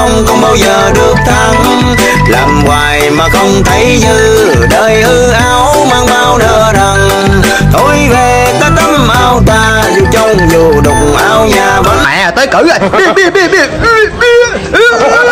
không bao giờ được thắng. Làm hoài mà không thấy dư, đời hư áo mang bao nợ rằng. Thôi về ta tắm áo ta, dù trong dù đục áo nhà vẫn. Mẹ tới cử rồi. Đi.